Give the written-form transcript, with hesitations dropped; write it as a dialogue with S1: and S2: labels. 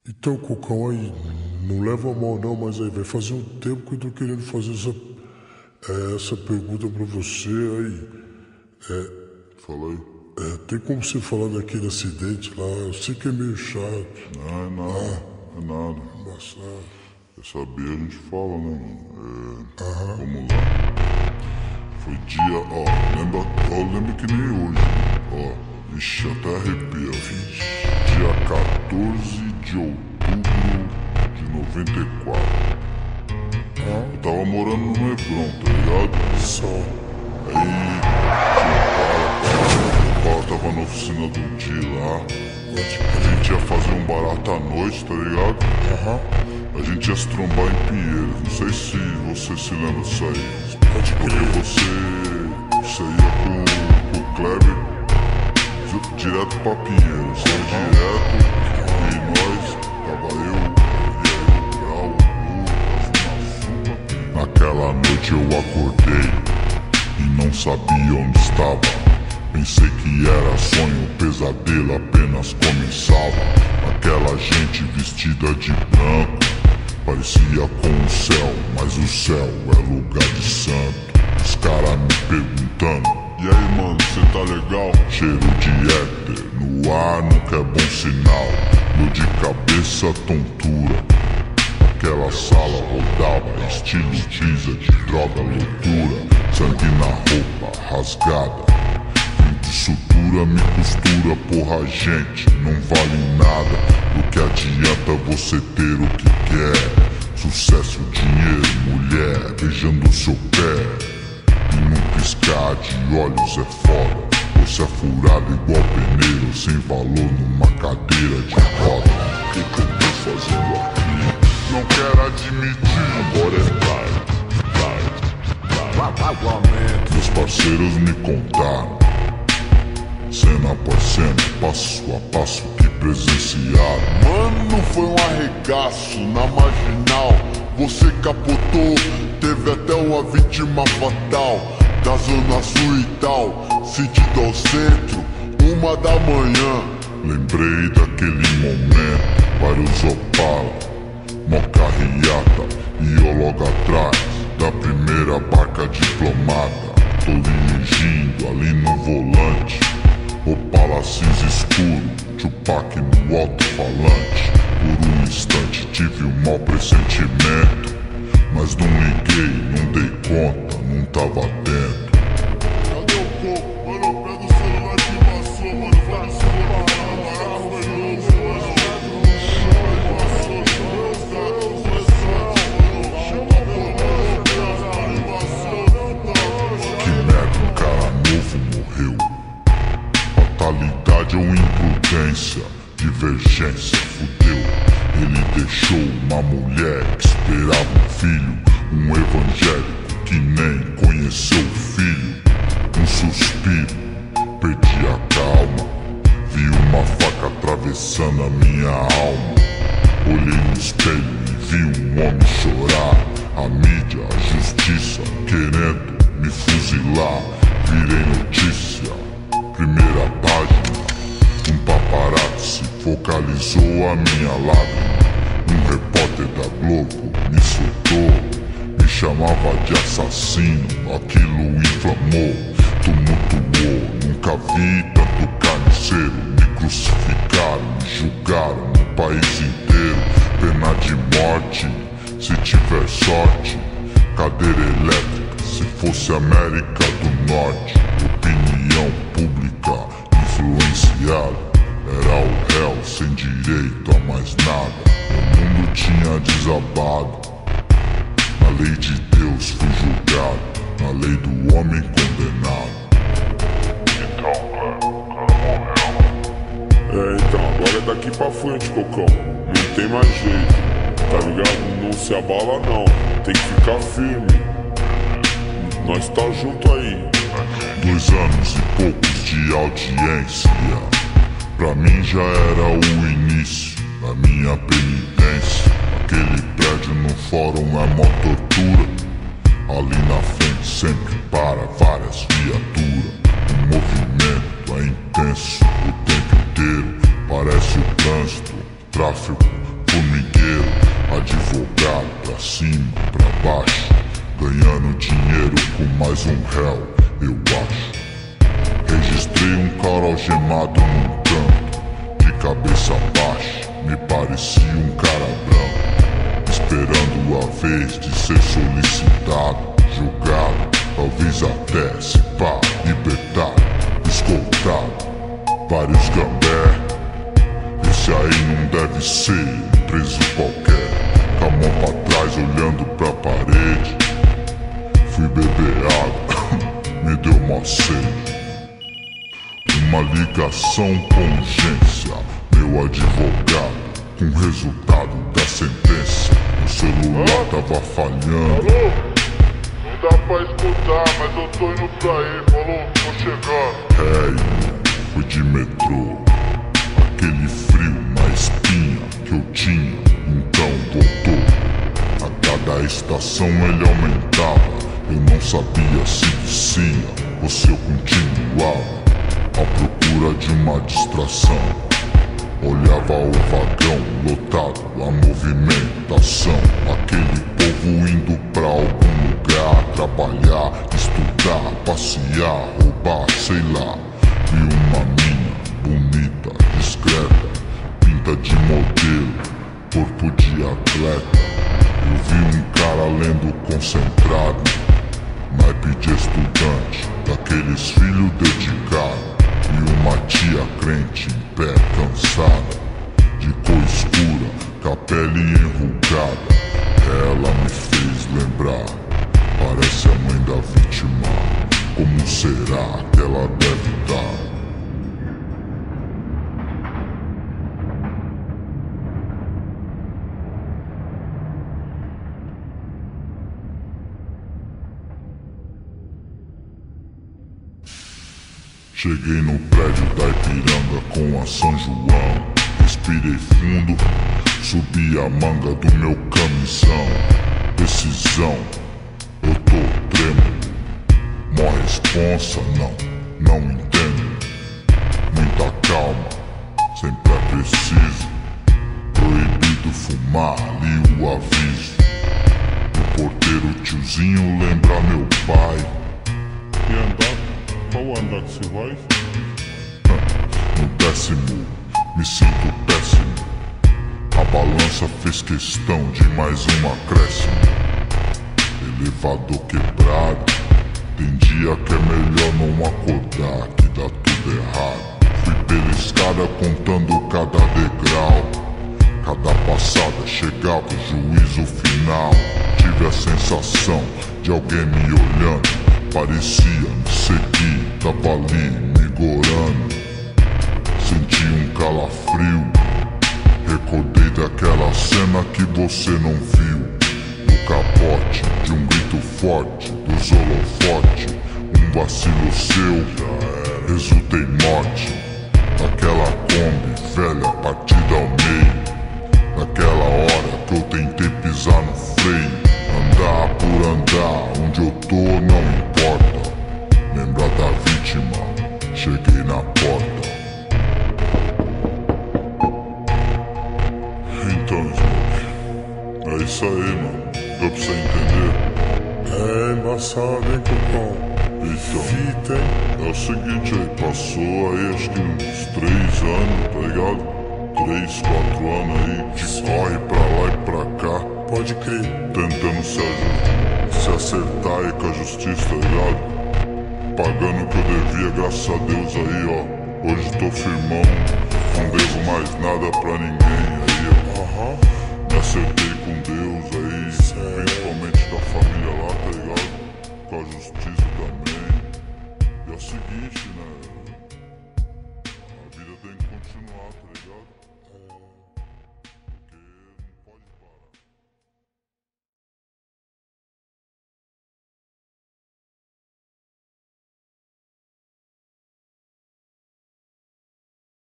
S1: Então, Cocão, aí, não leva mal não, mas aí vai fazer um tempo que eu tô querendo fazer essa pergunta pra você aí.
S2: Fala aí.
S1: Tem como você falar daquele acidente lá? Eu sei que é meio chato.
S2: Não, é nada, é nada.
S1: Embaçado.
S2: Quer saber, a gente fala, né, mano? Vamos lá. Foi dia, eu lembro que nem hoje, Ixi, até arrepia, dia 14 de outubro de 94. Eu tava morando no Hebron, tá ligado?
S1: Só.
S2: Aí, o pau tava na oficina do dia lá. A gente ia fazer um barato à noite, tá ligado? A gente ia se trombar em Pinheiros. Não sei se você se lembra disso aí. Porque você ia com o Kleber direto pra Pinheiros. Você ia direto e nós, tava eu, o Brau, o Lucas, naquela noite eu acordei e não sabia onde estava. Pensei que era sonho, o pesadelo apenas começava. Aquela gente vestida de branco parecia com o céu, mas o céu é lugar de santo. Os caras me perguntando: e aí, mano, cê tá legal? Cheiro de éter no ar nunca é bom sinal. Dor de cabeça, tontura. Aquela sala rodava, estilo brisa de droga, loucura. Sangue na roupa, rasgada. De sutura me costura, porra, gente, não vale nada. Do que adianta você ter o que quer? Sucesso, dinheiro, mulher, beijando seu pé. E num piscar de olhos é foda. Você é furado igual pneu, sem valor numa cadeira de roda. O que eu tô fazendo aqui? Não quero admitir, agora é tarde. Meus parceiros me contaram, cena após cena, passo a passo que presenciaram. Mano, foi um arregaço na marginal. Você capotou, teve até uma vítima fatal. Da zona sul e tal, sentido ao centro, 1 da manhã. Lembrei daquele momento, vários Opala, mó carreata. E eu logo atrás da primeira barca diplomata. Tô dirigindo ali no volante, Opala cinza escuro, Tupac no alto-falante. Por um instante tive um mau pressentimento, mas não liguei, não dei conta, não tava atento. Cadê o coco? Mano, pega o celular que passou, mano. Vai no celular, que merda, um cara novo morreu. Fatalidade ou imprudência, divergência, fudeu. Ele deixou uma mulher que esperava um filho, um evangélico que nem conheceu o filho. Um suspiro, perdi a calma, vi uma faca atravessando a minha alma. Olhei no espelho e vi um homem chorar. A mídia, a justiça, querendo me fuzilar. Virei notícia, primeira página. Um paparazzi focalizou a minha lágrima. Um repórter da Globo me soltou, me chamava de assassino. Aquilo inflamou, tumultuou. Nunca vi tanto carniceiro. Me crucificaram, me julgaram no país inteiro. Pena de morte, se tiver sorte. Cadeira elétrica, se fosse América do Norte. Opinião pública influenciada, era o réu sem direito a mais nada. O mundo tinha desabado, na lei de Deus fui julgado, na lei do homem condenado. Então, o cara morreu.
S3: Então, agora é daqui pra frente, Cocão. Não tem mais jeito, tá ligado? Não se abala não, tem que ficar firme. Nós tá junto aí.
S2: 2 anos e poucos de audiência, pra mim já era o início da minha penitência. Aquele prédio no fórum é mó tortura. Ali na frente sempre para várias viaturas. O movimento é intenso o tempo inteiro. Parece o trânsito, tráfego Advogado pra cima, pra baixo, ganhando dinheiro com mais um réu, eu acho. Registrei um cara algemado num canto, de cabeça baixa, me parecia um cara branco, esperando a vez de ser solicitado, julgado, talvez até se pá, libertado, escoltado, vários gambé. Esse aí não deve ser um preso qualquer, com a mão pra trás olhando pra parede. Fui beber água, me deu mó sede. Uma ligação com urgência, meu advogado, com resultado da sentença. O celular tava falhando.
S3: Alô? Não dá pra escutar, mas eu tô indo pra aí, falou, tô chegando.
S2: Fui de metrô, aquele frio na espinha que eu tinha, então voltou. A cada estação ele aumentava, eu não sabia se descia ou se eu continuava, à procura de uma distração. Olhava o vagão lotado, a movimentação, aquele povo indo pra algum lugar, trabalhar, estudar, passear, roubar, sei lá. Vi uma mina bonita, discreta, pinta de modelo, corpo de atleta. Eu vi um cara lendo concentrado, naipe de estudante, daqueles filhos dedicados. E uma tia crente em pé, cansada, de cor escura, com a pele enrugada. Ela me fez lembrar, parece a mãe da vítima. Como será que ela deve estar? Cheguei no prédio da Ipiranga com a São João. Respirei fundo, subi a manga do meu camisão. Decisão, eu tô tremendo. Mó responsa, não entendo. Muita calma, sempre é preciso. Proibido fumar, li o aviso. O porteiro tiozinho lembra meu pai.
S3: E andar? Qual andar que você vai?
S2: No 10º, me sinto péssimo. A balança fez questão de mais um acréscimo. Elevador quebrado, tem dia que é melhor não acordar, que dá tudo errado. Fui pela escada contando cada degrau, cada passada chegava o juízo final. Tive a sensação de alguém me olhando, parecia me seguir, tava ali me gorando. Senti um calafrio, recordei daquela cena que você não viu. No capote de um grito forte dos holofotes, um vacilo seu, resultei morte. Naquela Kombi velha partida ao meio, naquela hora que eu tentei pisar no freio. Andar por andar, onde eu tô não importa. Lembrar da vítima, cheguei na porta. Então, Smoke, é isso aí, mano. Deu pra você entender?
S1: É embaçado, hein, Cocão?
S2: Então,
S1: Fita, hein?
S2: é o seguinte aí, passou aí acho que uns 3 anos, tá ligado? 3, 4 anos aí, que corre pra lá e pra cá,
S1: Pode crer.
S2: tentando se acertar aí com a justiça, tá ligado? Pagando o que eu devia, graças a Deus aí, ó. Hoje tô firmão, não devo mais nada pra ninguém aí, ó. Me acertei com Deus aí, principalmente com a família lá, tá ligado? Com a justiça também. E é o seguinte, né?